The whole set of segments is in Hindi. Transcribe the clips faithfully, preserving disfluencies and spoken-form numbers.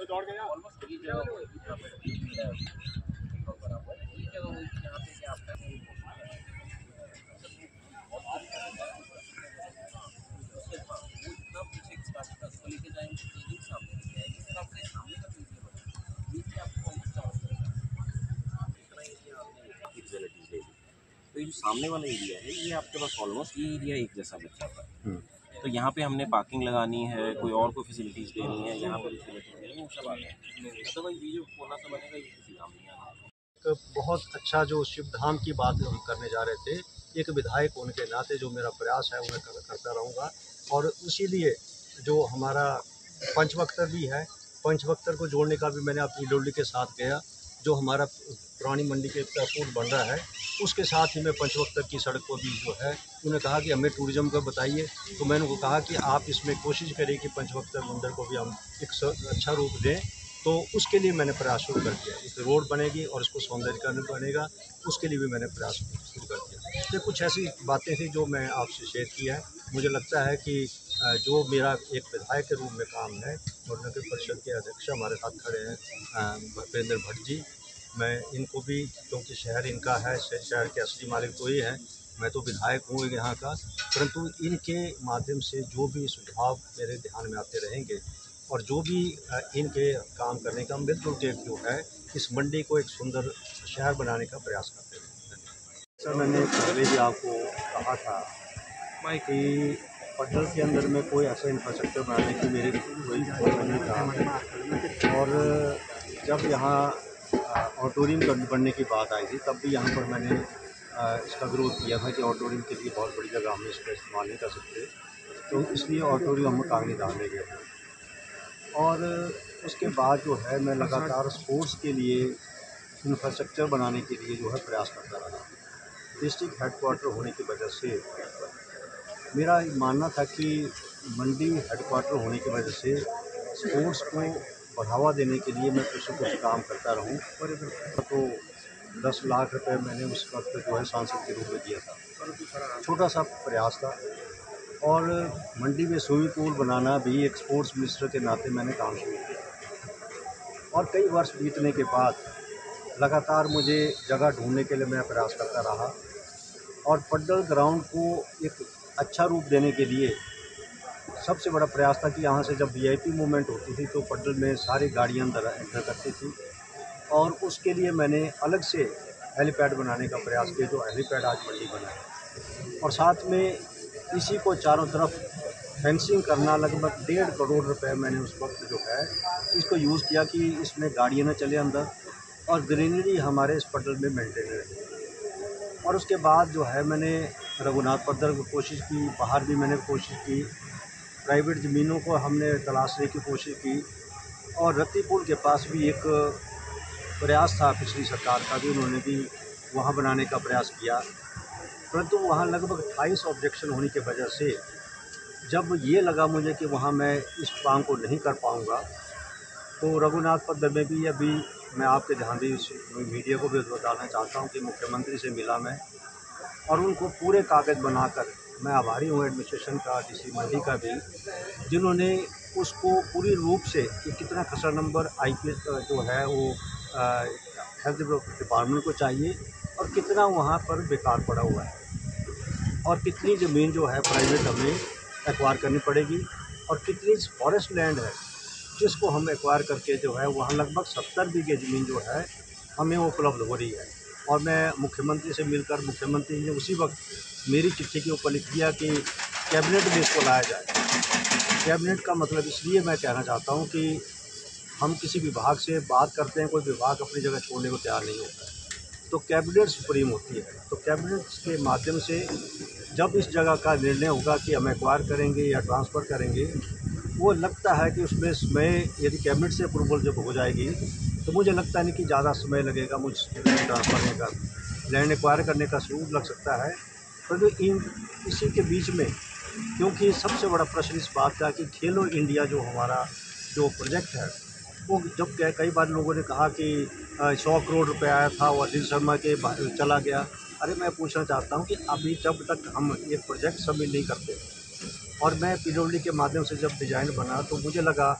ऑलमोस्ट ये जगह वो जहाँ पे टीम मिल रहा है बराबर ये जगह वो यहाँ पे क्या आपका इतना पीछे उसको लेके जाएंगे सामने इस तरह से सामने का ये आपको तो ये जो सामने वाला एरिया है ये आपके पास ऑलमोस्ट ये एरिया एक जैसा बच जाता है। तो यहाँ पे हमने पार्किंग लगानी है, कोई और कोई फैसिलिटीज़ देनी है, यहाँ पे फैसिलिटीज़ देनी है, वो सब आ गए। अदरवाइज ये जो कोना सा बनेगा ये किसी काम नहीं आना। एक बहुत अच्छा जो शिव धाम की बात हम करने जा रहे थे, एक विधायक होने के नाते जो मेरा प्रयास है उन्हें कर, करता रहूँगा। और इसीलिए जो हमारा पंचवक्तर भी है, पंचवक्तर को जोड़ने का भी मैंने अपनी डोली के साथ गया। जो हमारा पुरानी मंडी के पुल बन रहा है उसके साथ ही मैं पंचवक्तर की सड़क को भी जो है उन्हें कहा कि हमें टूरिज़्म का बताइए। तो मैंने उनको कहा कि आप इसमें कोशिश करें कि पंचवक्तर मंदिर को भी हम एक अच्छा रूप दें। तो उसके लिए मैंने प्रयास शुरू कर दिया। इस रोड बनेगी और इसको सौंदर्यीकरण बनेगा, उसके लिए भी मैंने प्रयास शुरू कर दिया। ये कुछ ऐसी बातें थी जो मैं आपसे शेयर किया है। मुझे लगता है कि जो मेरा एक विधायक के रूप में काम है और नगर परिषद के अध्यक्ष हमारे साथ खड़े हैं भूपेंद्र भट्ट जी, मैं इनको भी, क्योंकि शहर इनका है, शहर के असली मालिक तो ये हैं, मैं तो विधायक हूँ यहाँ का, परंतु इनके माध्यम से जो भी सुझाव मेरे ध्यान में आते रहेंगे और जो भी इनके काम करने का बिल्कुल जो है इस मंडी को एक सुंदर शहर बनाने का प्रयास करते हैं। सर, मैंने पहले भी आपको कहा था कि पटल के अंदर में कोई ऐसा इंफ्रास्ट्रक्चर बनाने की मेरी कोई नहीं था। और जब यहाँ ऑडिटोरियम बनने की बात आई थी तब भी यहाँ पर मैंने इसका विरोध किया था कि ऑडिटोरियम के लिए बहुत बड़ी जगह हम इसका इस्तेमाल नहीं कर सकते, तो इसलिए ऑडिटोरियम हम कागनी दान ले गए थे। और उसके बाद जो है मैं लगातार स्पोर्ट्स के लिए इंफ्रास्ट्रक्चर बनाने के लिए जो है प्रयास करता रहा। डिस्ट्रिक्ट हेडक्वार्टर होने की वजह से मेरा मानना था कि मंडी हेडक्वार्टर होने की वजह से स्पोर्ट्स को बढ़ावा देने के लिए मैं कुछ कुछ काम करता रहूं। तो दस लाख रुपए मैंने उस वक्त जो है सांसद के रूप में दिया था, छोटा सा प्रयास था। और मंडी में स्विमिंग पूल बनाना भी एक स्पोर्ट्स मिनिस्टर के नाते मैंने काम शुरू किया। और कई वर्ष बीतने के बाद लगातार मुझे जगह ढूंढने के लिए मैं प्रयास करता रहा और पड्डल ग्राउंड को एक अच्छा रूप देने के लिए सबसे बड़ा प्रयास था कि यहाँ से जब वीआईपी मूवमेंट होती थी तो पड्डल में सारी गाड़ियाँ अंदर एंटर करती थी और उसके लिए मैंने अलग से हेलीपैड बनाने का प्रयास किया, जो हेलीपैड आज मंडी बना है। और साथ में इसी को चारों तरफ फेंसिंग करना, लगभग डेढ़ करोड़ रुपए मैंने उस वक्त जो है इसको यूज़ किया कि इसमें गाड़ियाँ न चले अंदर और ग्रीनरी हमारे इस पड्डल में मेंटेन रहे। और उसके बाद जो है मैंने रघुनाथ पद्धर की कोशिश की, बाहर भी मैंने कोशिश की, प्राइवेट ज़मीनों को हमने तलाशने की कोशिश की और रत्ती पुल के पास भी एक प्रयास था पिछली सरकार का भी, उन्होंने भी वहाँ बनाने का प्रयास किया, परंतु वहाँ लगभग अट्ठाईस ऑब्जेक्शन होने की वजह से जब ये लगा मुझे कि वहाँ मैं इस मांग को नहीं कर पाऊँगा, तो रघुनाथ पद्धर में भी अभी मैं आपके ध्यान भी मीडिया को भी बताना चाहता हूँ कि मुख्यमंत्री से मिला मैं और उनको पूरे कागज़ बनाकर, मैं आभारी हूँ एडमिनिस्ट्रेशन का, डीसी मंडी का भी, जिन्होंने उसको पूरी रूप से कि कितना खसरा नंबर आईपीएस जो है वो हेल्थ डिपार्टमेंट को चाहिए और कितना वहाँ पर बेकार पड़ा हुआ है और कितनी ज़मीन जो है प्राइवेट हमें एक्वायर करनी पड़ेगी और कितनी फॉरेस्ट लैंड है जिसको हम एक्वायर करके जो है वहाँ लगभग सत्तर बीघे ज़मीन जो है हमें वो उपलब्ध हो रही है। और मैं मुख्यमंत्री से मिलकर, मुख्यमंत्री ने उसी वक्त मेरी चिट्ठी के ऊपर लिख दिया कि कैबिनेट में इसको लाया जाए। कैबिनेट का मतलब इसलिए मैं कहना चाहता हूँ कि हम किसी विभाग से बात करते हैं, कोई विभाग अपनी जगह छोड़ने को तैयार नहीं होता है, तो कैबिनेट सुप्रीम होती है। तो कैबिनेट के माध्यम से जब इस जगह का निर्णय होगा कि हम एक्वायर करेंगे या ट्रांसफ़र करेंगे, वो लगता है कि उसमें समय, यदि कैबिनेट से अप्रूवल जब हो जाएगी तो मुझे लगता नहीं कि ज़्यादा समय लगेगा मुझ ट्रांसफ़र करने का, लैंड एक्वायर करने का शुरू लग सकता है। परंतु तो इन इसी के बीच में, क्योंकि सबसे बड़ा प्रश्न इस बात का कि खेलो इंडिया जो हमारा जो प्रोजेक्ट है वो जब कई बार लोगों ने कहा कि सौ करोड़ रुपए आया था और अनिल शर्मा के चला गया। अरे मैं पूछना चाहता हूँ कि अभी जब तक हम एक प्रोजेक्ट सबमिट नहीं करते और मैं पीडब्ल्यूडी के माध्यम से जब डिज़ाइन बना तो मुझे लगा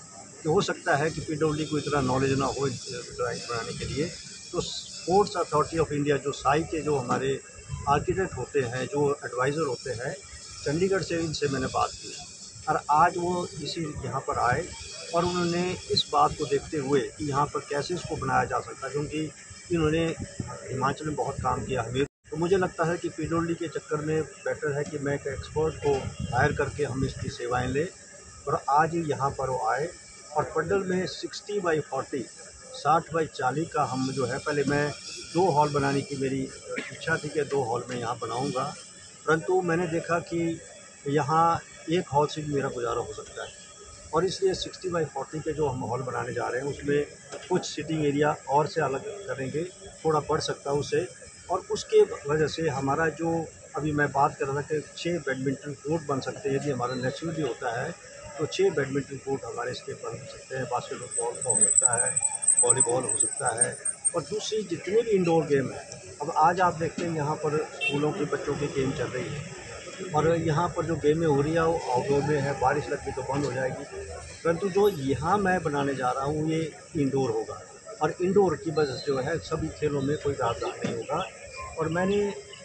कि हो सकता है कि पीडब्ल्यूडी को इतना नॉलेज ना हो ड्राइंग बनाने के लिए, तो स्पोर्ट्स अथॉरिटी ऑफ इंडिया जो साई के जो हमारे आर्किटेक्ट होते हैं, जो एडवाइज़र होते हैं, चंडीगढ़ से इनसे मैंने बात की और आज वो इसी यहाँ पर आए और उन्होंने इस बात को देखते हुए कि यहाँ पर कैसे इसको बनाया जा सकता है, क्योंकि इन्होंने हिमाचल में बहुत काम किया हमें, तो मुझे लगता है कि पीडब्ल्यूडी के चक्कर में बेटर है कि मैं एक एक्सपर्ट को हायर करके हम इसकी सेवाएं लें। और आज यहाँ पर वो आए और पंडल में सिक्सटी बाई फोर्टी साठ बाई चालीस का हम जो है, पहले मैं दो हॉल बनाने की मेरी इच्छा थी कि दो हॉल में यहाँ बनाऊँगा, परंतु मैंने देखा कि यहाँ एक हॉल से भी मेरा गुजारा हो सकता है और इसलिए सिक्सटी बाई फोर्टी के जो हम हॉल बनाने जा रहे हैं उसमें कुछ सिटिंग एरिया और से अलग करेंगे, थोड़ा बढ़ सकता है उससे, और उसके वजह से हमारा जो अभी मैं बात कर रहा था कि छः बैडमिंटन कोर्ट बन सकते हैं, यदि हमारा नेचुरली होता है तो छः बैडमिंटन कोर्ट हमारे इसके बन सकते हैं, बास्केटबॉल का हो सकता है, वॉलीबॉल हो सकता है और दूसरी जितने भी इंडोर गेम हैं। अब आज आप देखते हैं यहाँ पर स्कूलों के बच्चों की गेम चल रही है और यहाँ पर जो गेमें हो रही है वो आउटडोर में है, बारिश लगी तो बंद हो जाएगी, परंतु जो यहाँ मैं बनाने जा रहा हूँ ये इंडोर होगा और इंडोर की वजह से जो है सभी खेलों में कोई प्रावधान नहीं होगा। और मैंने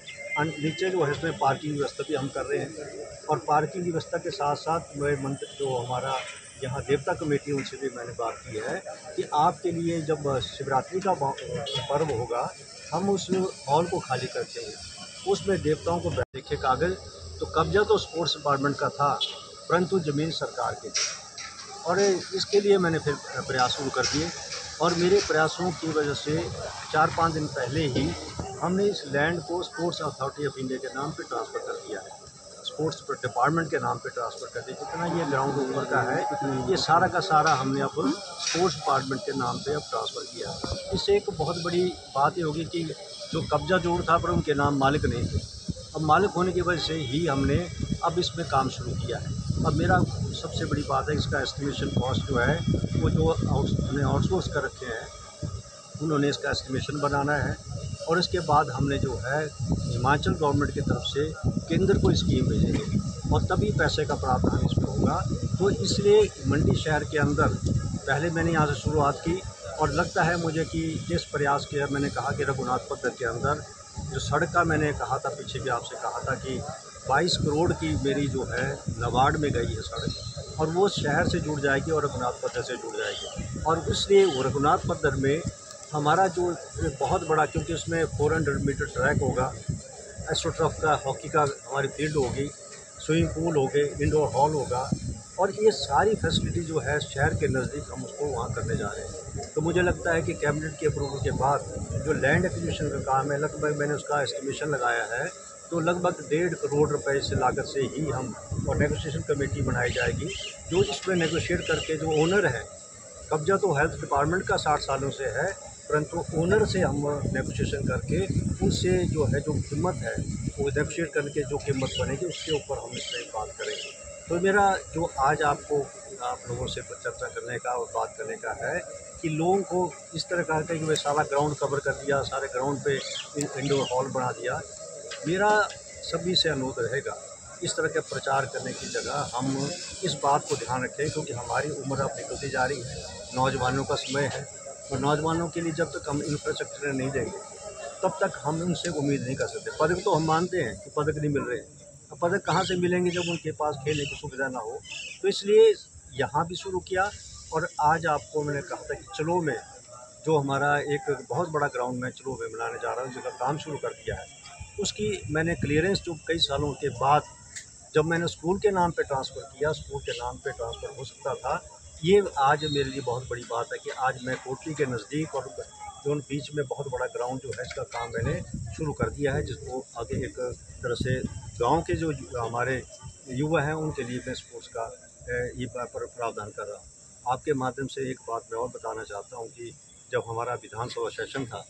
नीचे जो है इसमें पार्किंग व्यवस्था भी हम कर रहे हैं और पार्किंग व्यवस्था के साथ साथ मैं मंत्र जो हमारा यहाँ देवता कमेटी उनसे भी मैंने बात की है कि आपके लिए जब शिवरात्रि का पर्व होगा हम उस हॉल को खाली करते हैं, उसमें देवताओं को देखे कागज़, तो कब्जा तो स्पोर्ट्स डिपार्टमेंट का था परंतु ज़मीन सरकार की थी और इसके लिए मैंने फिर प्रयास शुरू कर दिए और मेरे प्रयासों की वजह से चार पाँच दिन पहले ही हमने इस लैंड को स्पोर्ट्स अथॉरिटी ऑफ इंडिया के नाम पे ट्रांसफ़र कर दिया है, स्पोर्ट्स डिपार्टमेंट के नाम पे ट्रांसफ़र कर दिया। जितना ये ग्राउंड ऊपर का है ये सारा का सारा हमने अब स्पोर्ट्स डिपार्टमेंट के नाम पे अब ट्रांसफ़र किया। इससे एक बहुत बड़ी बात ये होगी कि जो कब्जा जोड़ था पर उनके नाम मालिक नहीं थे, अब मालिक होने की वजह से ही हमने अब इसमें काम शुरू किया है। अब मेरा सबसे बड़ी बात है इसका एस्टिमेशन कॉस्ट जो है वो जो हमने आउटसोर्स कर रखे हैं उन्होंने इसका एस्टिमेशन बनाना है और इसके बाद हमने जो है हिमाचल गवर्नमेंट की तरफ से केंद्र को स्कीम भेजेंगे और तभी पैसे का प्रावधान इसमें होगा। तो इसलिए मंडी शहर के अंदर पहले मैंने यहाँ से शुरुआत की और लगता है मुझे कि जिस प्रयास किया, मैंने कहा कि रघुनाथ पद्धर के अंदर जो सड़क का मैंने कहा था, पीछे भी आपसे कहा था कि बाईस करोड़ की मेरी जो है नबार्ड में गई है सड़क और वो शहर से जुड़ जाएगी और रघुनाथ पद्धर से जुड़ जाएगी और इसलिए वो रघुनाथ पद्धर में हमारा जो बहुत बड़ा, क्योंकि उसमें चार सौ मीटर ट्रैक होगा, एस्ट्रोटर्फ का हॉकी का हमारी फील्ड होगी, स्विमिंग पूल हो गए, इंडोर हॉल होगा और ये सारी फैसिलिटी जो है शहर के नज़दीक हम उसको वहाँ करने जा रहे हैं। तो मुझे लगता है कि कैबिनेट के अप्रूवल के बाद जो लैंड एक्विजिशन का काम है, लगभग मैंने उसका एस्टिमेशन लगाया है तो लगभग डेढ़ करोड़ रुपए से लागत से ही हम और नेगोशिएशन कमेटी बनाई जाएगी जो इसमें नेगोशिएट करके जो ओनर है, कब्जा तो हेल्थ डिपार्टमेंट का साठ सालों से है परंतु ओनर से हम नेगोशिएशन करके उनसे जो है जो कीमत है वो नेगोशिएट करके जो कीमत बनेगी उसके ऊपर हम इसमें बात करेंगे। तो मेरा जो आज आपको आप लोगों से चर्चा करने का और बात करने का है कि लोगों को इस तरह का है कि वे सारा ग्राउंड कवर कर दिया, सारे ग्राउंड पे इंडोर हॉल बना दिया। मेरा सभी से अनुरोध रहेगा इस तरह के प्रचार करने की जगह हम इस बात को ध्यान रखें क्योंकि हमारी उम्र अब निकलती जा रही है, नौजवानों का समय है और नौजवानों के लिए जब तक हम इंफ्रास्ट्रक्चर नहीं देंगे तब तक हम उनसे उम्मीद नहीं कर सकते। पदक तो हम मानते हैं कि पदक नहीं मिल रहे हैं, अब पदक कहाँ से मिलेंगे जब उनके पास खेलने की सुविधा ना हो। तो इसलिए यहाँ भी शुरू किया और आज आपको मैंने कहा था कि चलो में जो हमारा एक बहुत बड़ा ग्राउंड में चलो में बनाने जा रहा हूँ जिसका काम शुरू कर दिया है, उसकी मैंने क्लियरेंस जो कई सालों के बाद जब मैंने स्कूल के नाम पे ट्रांसफ़र किया, स्कूल के नाम पे ट्रांसफ़र हो सकता था, ये आज मेरे लिए बहुत बड़ी बात है कि आज मैं कोटली के नज़दीक और जो बीच में बहुत बड़ा ग्राउंड जो है इसका काम मैंने शुरू कर दिया है जिसको आगे एक तरह से गांव के जो हमारे युवा हैं उनके लिए मैं स्पोर्ट्स का ये प्रावधान कर रहा हूँ। आपके माध्यम से एक बात मैं और बताना चाहता हूँ कि जब हमारा विधानसभा सेशन था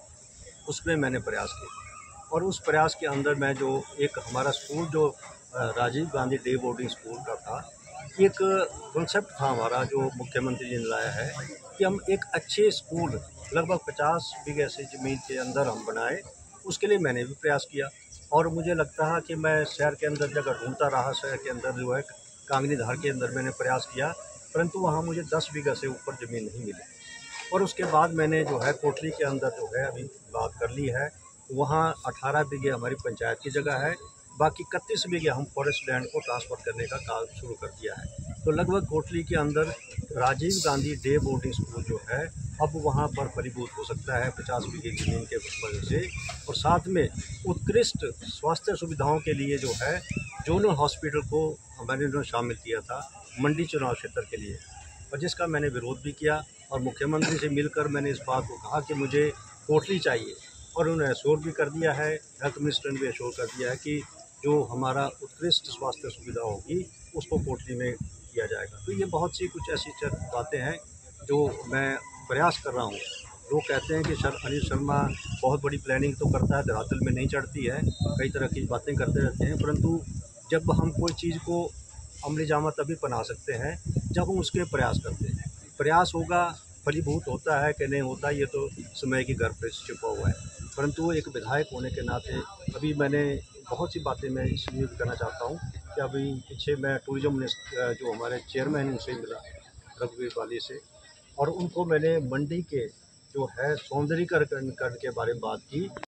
उसमें मैंने प्रयास किया और उस प्रयास के अंदर मैं जो एक हमारा स्कूल जो Rajiv Gandhi day boarding school का था, एक कॉन्सेप्ट था हमारा जो मुख्यमंत्री जी ने लाया है कि हम एक अच्छे स्कूल लगभग पचास बीघे से ज़मीन के अंदर हम बनाए। उसके लिए मैंने भी प्रयास किया और मुझे लगता है कि मैं शहर के अंदर जगह ढूंढता रहा, शहर के अंदर जो है कांगनी धार के अंदर मैंने प्रयास किया परंतु वहाँ मुझे दस बीघा से ऊपर ज़मीन नहीं मिली। और उसके बाद मैंने जो है कोटली के अंदर जो है अभी बात कर ली है, वहाँ अठारह बीघे हमारी पंचायत की जगह है, बाकी इकतीस बीघे हम फॉरेस्ट लैंड को ट्रांसफ़र करने का काम शुरू कर दिया है। तो लगभग कोटली के अंदर Rajiv Gandhi day boarding school जो है अब वहाँ पर फलीभूत हो सकता है पचास बीघे ज़मीन के वजह से। और साथ में उत्कृष्ट स्वास्थ्य सुविधाओं के लिए जो है जोनल हॉस्पिटल को मैंने शामिल किया था मंडी चुनाव क्षेत्र के लिए, और जिसका मैंने विरोध भी किया। और मुख्यमंत्री से मिलकर मैंने इस बात को कहा कि मुझे कोटली चाहिए, और उन्होंने एश्योर भी कर दिया है, हेल्थ मिनिस्टर ने भी एश्योर कर दिया है कि जो हमारा उत्कृष्ट स्वास्थ्य सुविधा होगी उसको कोटली में किया जाएगा। तो ये बहुत सी कुछ ऐसी बातें हैं जो मैं प्रयास कर रहा हूँ। लोग कहते हैं कि सर अनिल शर्मा बहुत बड़ी प्लानिंग तो करता है, धरातल में नहीं चढ़ती है, कई तरह की बातें करते रहते हैं, परंतु जब हम कोई चीज़ को अमली जामा तभी बना सकते हैं जब हम उसके प्रयास करते हैं। प्रयास होगा, फलीभूत होता है कि नहीं होता ये तो समय की गर्भ पे छिपा हुआ है, परंतु एक विधायक होने के नाते अभी मैंने बहुत सी बातें मैं इसलिए भी करना चाहता हूँ कि अभी पीछे मैं टूरिज्म मिनिस्टर जो हमारे चेयरमैन उनसे मिला रघुवीर वाली से, और उनको मैंने मंडी के जो है सौंदर्यीकरण के बारे में बात की।